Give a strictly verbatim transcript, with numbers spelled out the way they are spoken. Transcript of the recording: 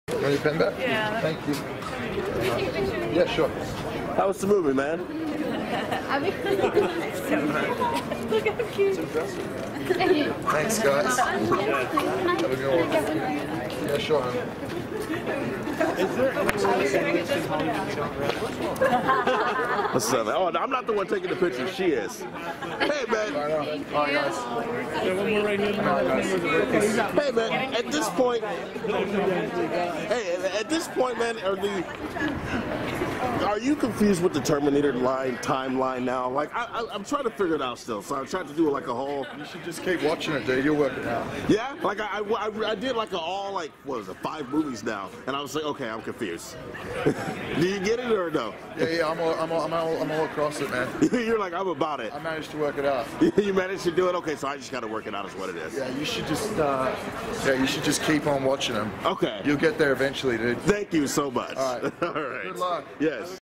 Want your pen back? Yeah. Thank you. Yeah, sure. How was the movie, man? I mean, so look how cute. Thanks, guys. Have a good one. Yeah, sure. What's up, man? Oh, I'm not the one taking the picture. She is. Hey, man. Hi, guys. Hey, man. At this point, hey, at this point, man, are the are you confused with the Terminator line timeline now? Like, I, I, I'm trying to figure it out still. So I'm trying to do like a whole. You should just keep watching it, dude. You'll work it out. Yeah, like I, I, I did like a all like what was it, five movies now, and I was like, okay, I'm confused. Do you get it or no? Yeah, yeah. I'm all, I'm all, I'm all, I'm all across it, man. You're like, I'm about it. I managed to work it out. You managed to do it? Okay, so I just got to work it out is what it is. Yeah, you should just. Uh, yeah, you should just keep on watching them. Okay. You'll get there eventually, dude. Thank you so much. All right. All right. Good luck. Yes.